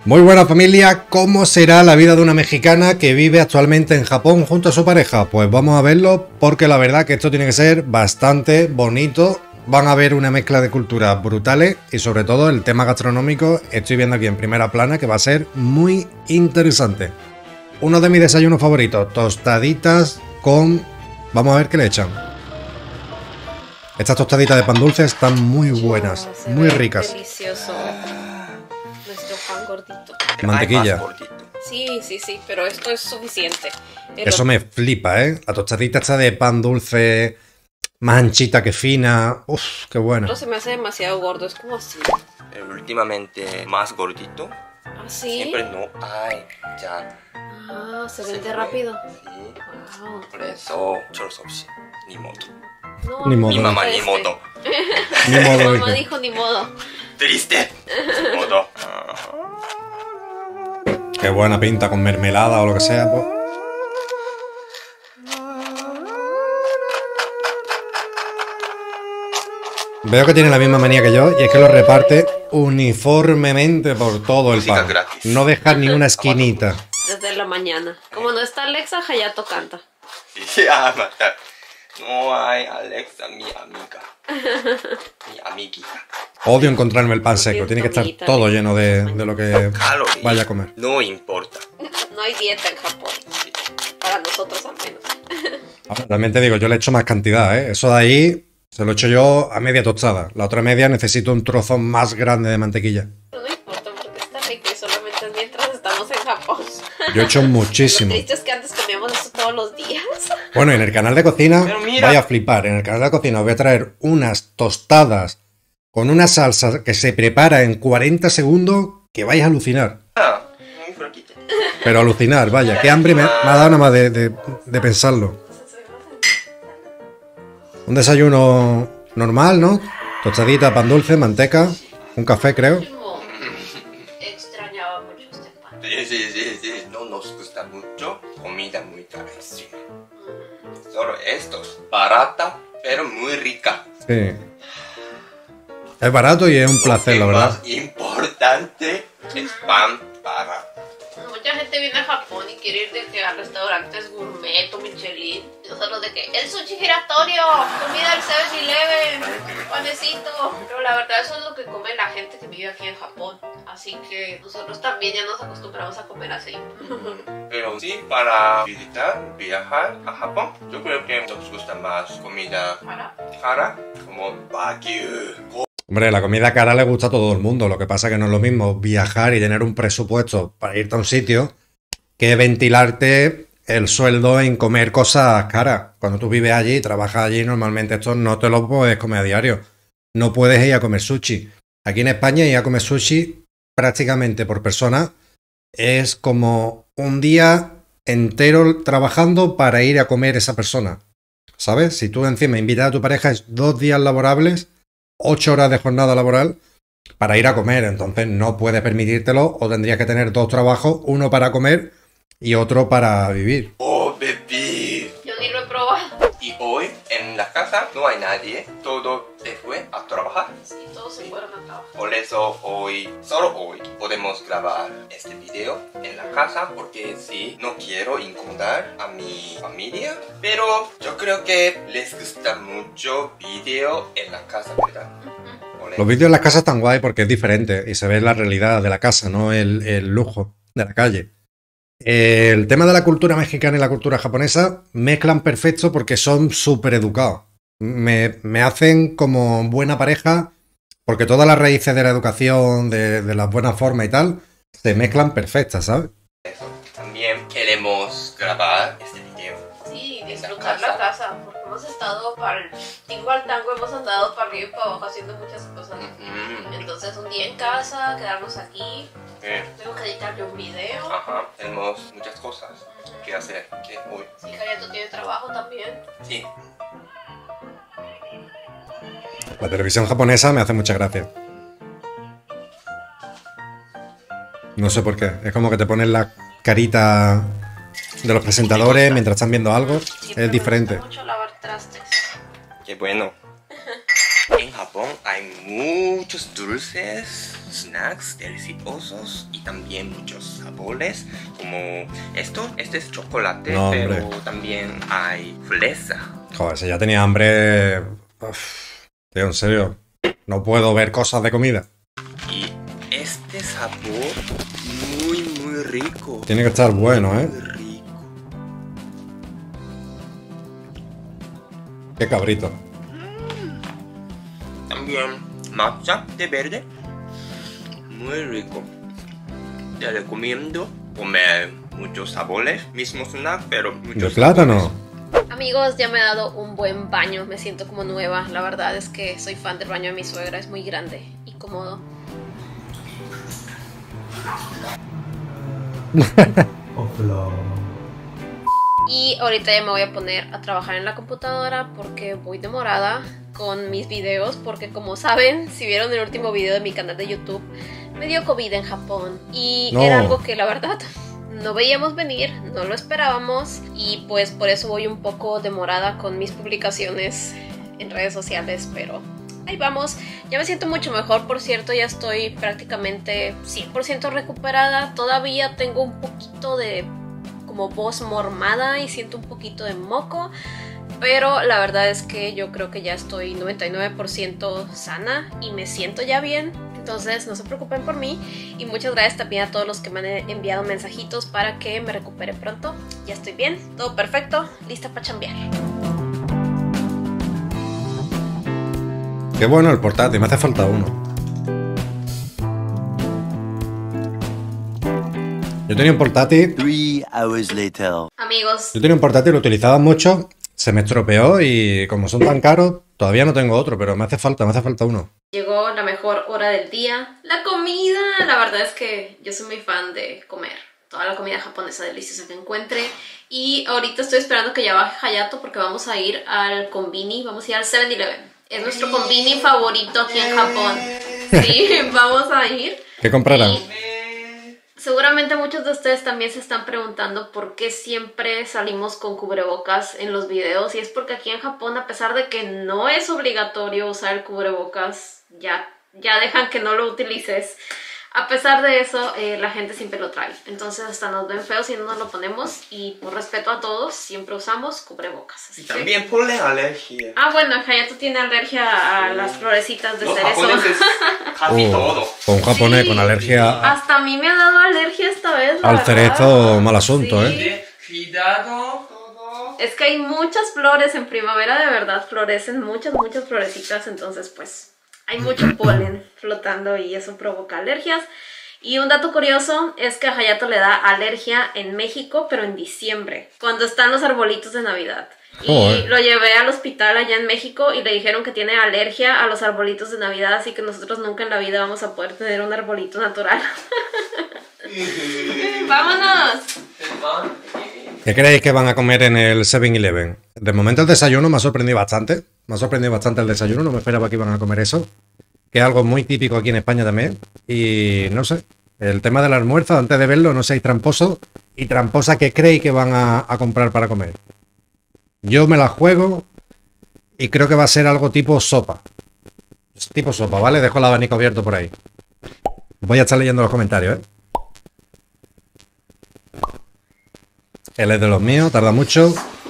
Muy buena familia, ¿cómo será la vida de una mexicana que vive actualmente en Japón junto a su pareja? Pues vamos a verlo porque la verdad que esto tiene que ser bastante bonito. Van a ver una mezcla de culturas brutales y sobre todo el tema gastronómico estoy viendo aquí en primera plana que va a ser muy interesante. Uno de mis desayunos favoritos, tostaditas con... Vamos a ver qué le echan. Estas tostaditas de pan dulce están muy buenas, muy ricas. Delicioso. Nuestro pan gordito. Mantequilla. Sí, pero esto es suficiente. Eso me flipa, ¿eh? La tostadita está de pan dulce, más anchita que fina. Uf, qué buena. Esto se me hace demasiado gordo, es como así. Últimamente más gordito. ¿Ah, sí? Siempre no hay ya. Ah, se vende rápido. Sí. Wow. Por eso, 없이 ni modo. No, Ni modo. Mi mamá ni modo. Ni modo, Mi mamá dice. dijo ni modo. Triste. Ni modo. Qué buena pinta con mermelada o lo que sea, pues. Veo que tiene la misma manía que yo y es que lo reparte uniformemente por todo el Música pan. gratis. No deja ni una esquinita. Desde la mañana. Como no está Alexa, Hayato canta. Sí, 맞다. No hay Alexa, mi amiga. Mi amiguita. Odio encontrarme el pan seco. Tiene que estar todo lleno de lo que Calories. vaya a comer. No importa. No hay dieta en Japón. Para nosotros al menos. Ahora, también te digo, yo le echo más cantidad, ¿eh? Eso de ahí se lo echo yo a media tostada. La otra media necesito un trozo más grande de mantequilla. No importa porque está rico y solamente es mientras estamos en Japón. Yo he hecho muchísimo. Lo triste es que antes comíamos esto todos los días. Bueno, en el canal de cocina, Pero mira. vaya a flipar. En el canal de cocina os voy a traer unas tostadas con una salsa que se prepara en 40 segundos que vais a alucinar. Muy flaquita. Pero alucinar, vaya. Qué hambre me ha dado nada más de pensarlo. Un desayuno normal, ¿no? Tostadita, pan dulce, manteca, un café, creo. Extrañaba mucho este pan. Sí. No nos gusta mucho comida muy carísima. Solo estos. Barata, pero muy rica. Sí. Es barato y es un placer, la Lo verdad. más importante es pan barato. Mucha gente viene a Japón y quiere ir de que a restaurantes gourmet o Michelin. Y nosotros de que el sushi giratorio, comida del 7-Eleven, panecito. Pero la verdad eso es lo que come la gente que vive aquí en Japón. Así que nosotros también ya nos acostumbramos a comer así. Pero sí, para viajar a Japón, yo creo que nos gusta más comida cara, como Wagyu. Hombre, la comida cara le gusta a todo el mundo. Lo que pasa es que no es lo mismo viajar y tener un presupuesto para irte a un sitio que ventilarte el sueldo en comer cosas caras. Cuando tú vives allí y trabajas allí, normalmente esto no te lo puedes comer a diario. No puedes ir a comer sushi. Aquí en España ir a comer sushi prácticamente por persona es como un día entero trabajando para ir a comer esa persona. ¿Sabes? Si tú encima invitas a tu pareja es 2 días laborables, 8 horas de jornada laboral para ir a comer, entonces no puedes permitírtelo o tendrías que tener 2 trabajos, uno para comer y otro para vivir. Oh, baby. Yo ni lo he probado. Y hoy en la casa no hay nadie, todo se fue a trabajar. Sí, todos se fueron a trabajar. Por eso hoy, solo hoy, podemos grabar este video en la casa porque sí, no quiero incomodar a mi familia, pero yo creo que les gusta mucho video en la casa, ¿verdad? Por eso. Los vídeos en las casas están guay porque es diferente y se ve la realidad de la casa, no el lujo de la calle. El tema de la cultura mexicana y la cultura japonesa mezclan perfecto porque son súper educados. Me hacen como buena pareja porque todas las raíces de la educación, de las buenas formas y tal, se mezclan perfectas, ¿sabes? También queremos grabar este video. Sí, En la disfrutar casa. la casa, porque hemos estado para el tingo al tango, hemos andado para arriba y para abajo haciendo muchas cosas. Entonces un día en casa, quedarnos aquí, tengo que editar yo un video. Ajá, tenemos muchas cosas que hacer que hoy. Sí, Hayato tiene trabajo también. Sí, La televisión japonesa me hace mucha gracia. No sé por qué. Es como que te ponen la carita de los presentadores mientras están viendo algo. Siempre Es diferente. Me gusta mucho lavar trastes. qué bueno. En Japón hay muchos dulces, snacks deliciosos y también muchos sabores como esto. Este es chocolate, No, pero hombre. también hay fresa. Joder, si ya tenía hambre... Uf, tío, en serio. No puedo ver cosas de comida. Y este sabor muy rico. Tiene que estar bueno, ¿eh? Muy rico. Qué cabrito. También matcha de verde. Muy rico. Te recomiendo comer muchos sabores. Mismo snack, pero muchos De plátano. sabores. Amigos, ya me he dado un buen baño, me siento como nueva. La verdad es que soy fan del baño de mi suegra, es muy grande y cómodo. Y ahorita ya me voy a poner a trabajar en la computadora porque voy demorada con mis videos, porque como saben, si vieron el último video de mi canal de YouTube, me dio COVID en Japón y No. era algo que la verdad no veíamos venir, no lo esperábamos y pues por eso voy un poco demorada con mis publicaciones en redes sociales, pero ahí vamos. Ya me siento mucho mejor, por cierto, ya estoy prácticamente 100% recuperada. Todavía tengo un poquito de como voz mormada y siento un poquito de moco, pero la verdad es que yo creo que ya estoy 99% sana y me siento ya bien. Entonces no se preocupen por mí y muchas gracias también a todos los que me han enviado mensajitos para que me recupere pronto. Ya estoy bien, todo perfecto, lista para chambear. Qué bueno el portátil, me hace falta uno. Yo tenía un portátil, 3 hours later. Amigos, lo utilizaba mucho, se me estropeó y como son tan caros, todavía no tengo otro, pero me hace falta uno. llegó la mejor hora del día, la comida. La verdad es que yo soy muy fan de comer toda la comida japonesa deliciosa que encuentre. Y ahorita estoy esperando que ya baje Hayato porque vamos a ir al Konbini, vamos a ir al 7-Eleven. Es nuestro Konbini favorito aquí en Japón. Sí, vamos a ir. ¿Qué comprarán? Y seguramente muchos de ustedes también se están preguntando por qué siempre salimos con cubrebocas en los videos. Y es porque aquí en Japón, a pesar de que no es obligatorio usar el cubrebocas, ya dejan que no lo utilices. A pesar de eso, la gente siempre lo trae. Entonces hasta nos ven feos si no nos lo ponemos. Y por respeto a todos, siempre usamos cubrebocas. Así Y que... también ponle alergia. Ah, bueno, Hayato tiene alergia a las florecitas de Los cerezo. japoneses casi todo. Con un japonés Sí. con alergia Hasta a mí me ha dado alergia esta vez, la al verdad. cerezo, mal asunto, Sí. ¿eh? Cuidado. Todo. Es que hay muchas flores en primavera, de verdad, florecen muchas florecitas, entonces pues hay mucho polen flotando y eso provoca alergias. Y un dato curioso es que a Hayato le da alergia en México, pero en diciembre, cuando están los arbolitos de Navidad. Y Joder. lo llevé al hospital allá en México y le dijeron que tiene alergia a los arbolitos de Navidad, así que nosotros nunca en la vida vamos a poder tener un arbolito natural. ¡Vámonos! ¿Qué creéis que van a comer en el 7-Eleven? De momento el desayuno me ha sorprendido bastante. Me ha sorprendido bastante el desayuno, no me esperaba que iban a comer eso. Que es algo muy típico aquí en España también. Y no sé, el tema del almuerzo, antes de verlo, no seáis tramposos y tramposa que creéis que van a comprar para comer. Yo me la juego y creo que va a ser algo tipo sopa. Tipo sopa, ¿vale? Dejo el abanico abierto por ahí. Voy a estar leyendo los comentarios, ¿eh? Él es de los míos, tarda mucho.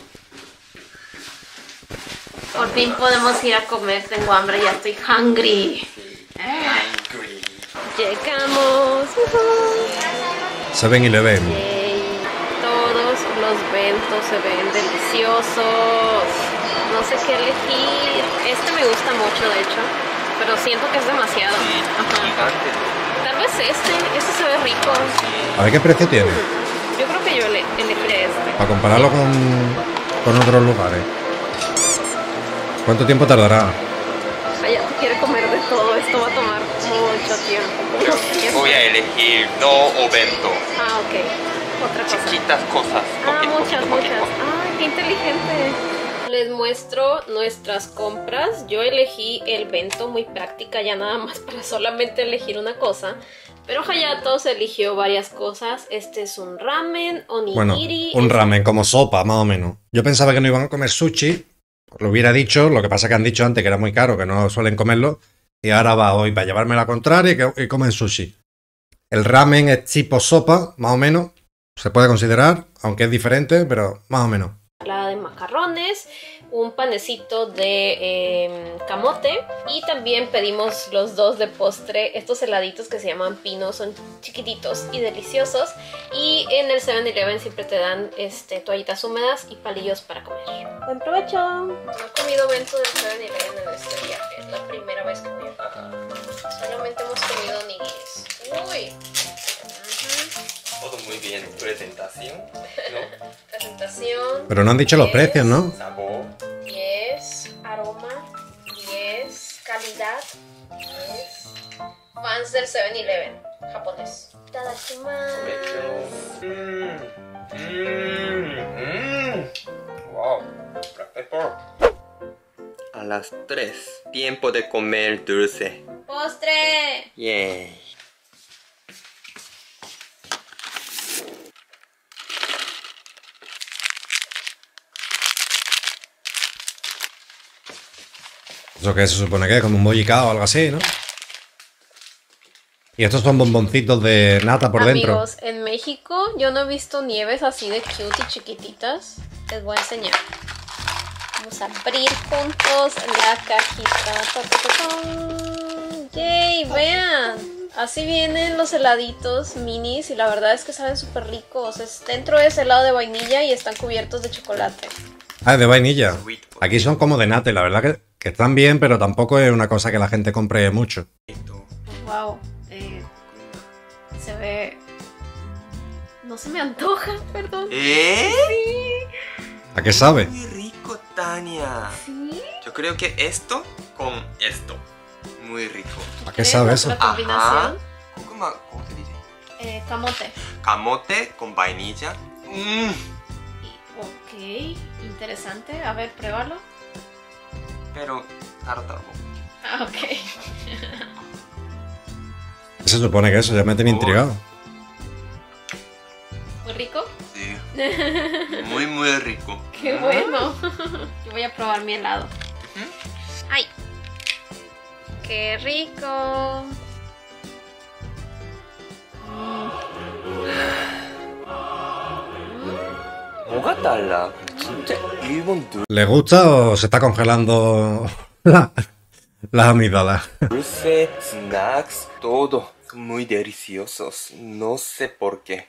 Por fin podemos ir a comer, tengo hambre, ya estoy hungry. Angry. Llegamos. 7-Eleven. Yay. Todos los bentos se ven deliciosos. No sé qué elegir. Este me gusta mucho, de hecho, pero siento que es demasiado. Ajá. Gigante. Tal vez este se ve rico. A ver qué precio tiene. Yo creo que yo elegiré este. Para compararlo con otros lugares. ¿Cuánto tiempo tardará? Hayato quiere comer de todo, esto va a tomar mucho tiempo. Voy a elegir no ovento. Ah, ok. Otra cosa. Chiquitas cosas. Ah, Poquito, muchas. poquito. Ay, qué inteligente. Les muestro nuestras compras. Yo elegí el bento, muy práctica, ya nada más para solamente elegir una cosa. Pero Hayato se eligió varias cosas. Este es un ramen, Bueno, onigiri. un ramen como sopa, más o menos. Yo pensaba que no iban a comer sushi. Lo hubiera dicho, lo que pasa que han dicho antes que era muy caro, que no suelen comerlo. y ahora va hoy para llevarme la contraria y comen sushi. El ramen es tipo sopa, más o menos. Se puede considerar, aunque es diferente, pero más o menos. La de macarrones, un panecito de camote y también pedimos los dos de postre, estos heladitos que se llaman pino, son chiquititos y deliciosos, y en el 7-Eleven siempre te dan toallitas húmedas y palillos para comer. ¡Buen provecho! No he comido bento del 7-Eleven en este viaje, es la primera vez que voy. Solamente hemos comido nigiris. ¡Uy! Todo muy bien. Presentación, ¿no? Presentación. Pero no han dicho los 10, precios, ¿no? Sabor. 10. Aroma. 10. Calidad. 10. Fans del 7-Eleven. Japonés. Itadakimasu. Wow. Black pepper. A las 3. Tiempo de comer dulce. ¡Postre! Yay. Eso que se supone que es como un bollicao o algo así, ¿no? Y estos son bomboncitos de nata por dentro. Amigos, en México yo no he visto nieves así de cute y chiquititas. Les voy a enseñar. Vamos a abrir juntos la cajita. Ta, ta, ta, ta. ¡Yay! Vean. Así vienen los heladitos minis y la verdad es que saben súper ricos. Dentro es helado de vainilla y están cubiertos de chocolate. Ah, es de vainilla. Aquí son como de nata y la verdad que están bien, pero tampoco es una cosa que la gente compre mucho. Wow. Se ve... No se me antoja, perdón. ¿A qué sabe? Muy rico, Tania. ¿Sí? Yo creo que esto con esto. Muy rico. ¿A qué sabe eso? La combinación. ¿Cómo se dice? Camote. Camote con vainilla. Ok, interesante. A ver, pruébalo. Pero tártaro. Ah, ok. Se supone que eso, ya me tiene intrigado. ¿Muy rico? Sí. Muy, muy rico. ¡Qué bueno! Yo voy a probar mi helado. ¡Ay! ¡Qué rico! 뭐가 달라? 진짜 일본 ¿Le gusta o se está congelando las amígdalas? dulce, snacks, todo. Son muy deliciosos. No sé por qué.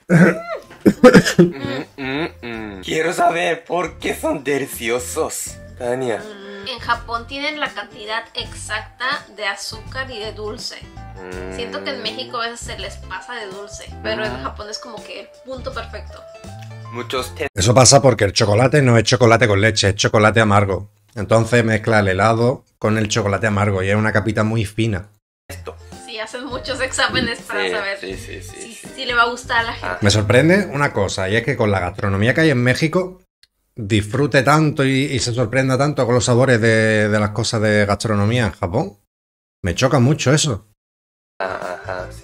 Quiero saber por qué son deliciosos. Tania. En Japón tienen la cantidad exacta de azúcar y de dulce. Siento que en México a veces se les pasa de dulce, pero en Japón es como que el punto perfecto. Muchos Eso pasa porque el chocolate no es chocolate con leche, es chocolate amargo. Entonces mezcla el helado con el chocolate amargo y es una capita muy fina. esto. Sí, hacen muchos exámenes para saber si le va a gustar a la gente. Me sorprende una cosa, y es que con la gastronomía que hay en México, disfrute tanto y se sorprenda tanto con los sabores de las cosas de gastronomía en Japón. Me choca mucho eso. Ajá, sí.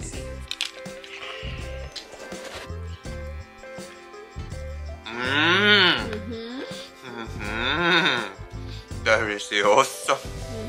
Delicioso.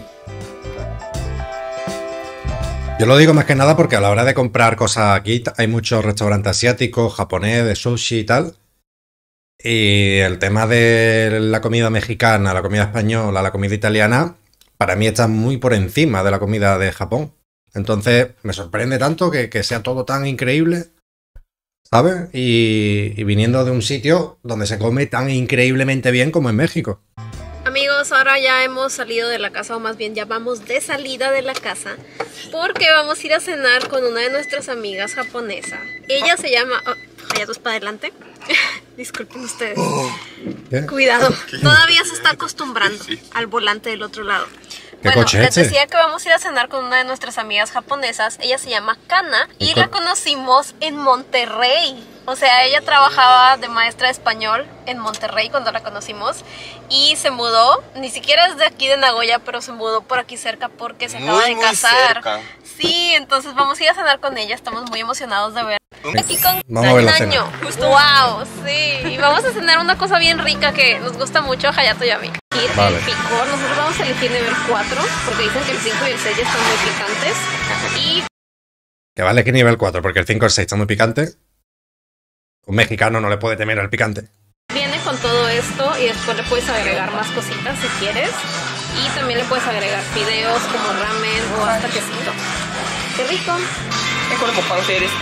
Yo lo digo más que nada porque a la hora de comprar cosas aquí hay muchos restaurantes asiáticos, japonés, de sushi y tal. Y el tema de la comida mexicana, la comida española, la comida italiana, para mí está muy por encima de la comida de Japón. Entonces me sorprende tanto que sea todo tan increíble, ¿sabes? Y viniendo de un sitio donde se come tan increíblemente bien como en México. Amigos, ahora ya hemos salido de la casa, o más bien ya vamos de salida de la casa, porque vamos a ir a cenar con una de nuestras amigas japonesas. Ella se llama... Hayatos para adelante. Disculpen ustedes. ¿Qué? Cuidado, todavía se está acostumbrando al volante del otro lado. ¿Qué Bueno, coche es les este? decía que vamos a ir a cenar con una de nuestras amigas japonesas. Ella se llama Kana y la conocimos en Monterrey. O sea, ella trabajaba de maestra de español en Monterrey cuando la conocimos y se mudó, ni siquiera es de aquí de Nagoya, pero se mudó por aquí cerca porque se acaba de casar. Cerca. Sí, entonces vamos a ir a cenar con ella, estamos muy emocionados de ver. Aquí con Vamos a ver la año. Wow, sí. Y vamos a cenar una cosa bien rica que nos gusta mucho a Hayato y a mí. Vale. El picor, nosotros vamos a elegir nivel 4 porque dicen que el 5 y el 6 ya están muy picantes. Y Que vale que nivel 4, porque el 5 y el 6 están muy picantes. Un mexicano no le puede temer al picante. viene con todo esto y después le puedes agregar más cositas si quieres. Y también le puedes agregar fideos como ramen o hasta quesito. ¡Qué rico! これも完成ですか？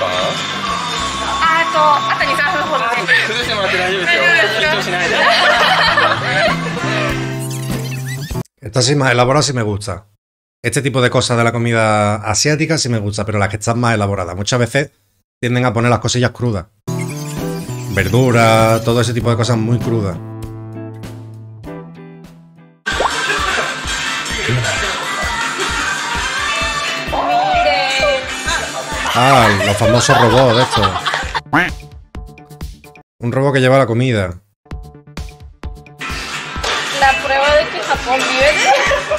あと2、3分ほどで。 崩してもらって大丈夫ですよ。緊張しないで。 Esta sí más elaborada sí me gusta. Este tipo de cosas de la comida asiática sí me gusta, pero las que están más elaboradas. Muchas veces tienden a poner las cosillas crudas. Verduras, todo ese tipo de cosas muy crudas. Ah, los famosos robots de estos. Un robot que lleva la comida. La prueba de que Japón vive de...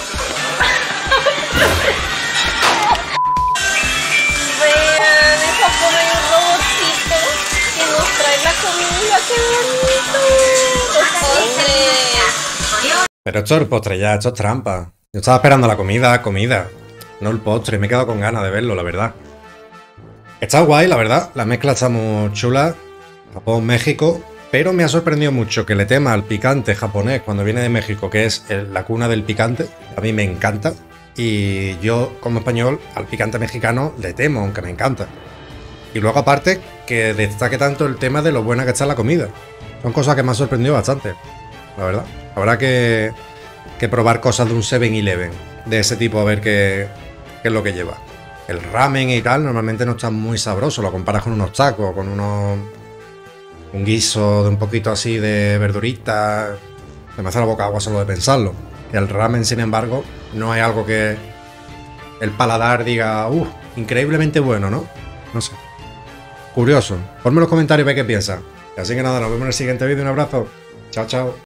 Vean, en Japón hay un robotcito que nos trae la comida. ¡Qué bonito! Los postres. Pero esto es el postre ya, esto es trampa. Yo estaba esperando la comida. No el postre, me he quedado con ganas de verlo, la verdad. Está guay, la verdad. La mezcla está muy chula. Japón, México. Pero me ha sorprendido mucho que le tema al picante japonés cuando viene de México, que es la cuna del picante. A mí me encanta. Y yo, como español, al picante mexicano le temo, aunque me encanta. Y luego, aparte, que destaque tanto el tema de lo buena que está la comida. Son cosas que me han sorprendido bastante, la verdad. Habrá que probar cosas de un 7-Eleven de ese tipo, a ver qué es lo que lleva. El ramen y tal normalmente no está muy sabroso. Lo comparas con unos tacos, con un guiso de un poquito así de verdurita. Me hace la boca agua solo de pensarlo. El ramen, sin embargo, no es algo que el paladar diga, increíblemente bueno, ¿no? No sé. Curioso. Ponme en los comentarios y ve qué piensas. Así que nada, nos vemos en el siguiente vídeo. Un abrazo. Chao, chao.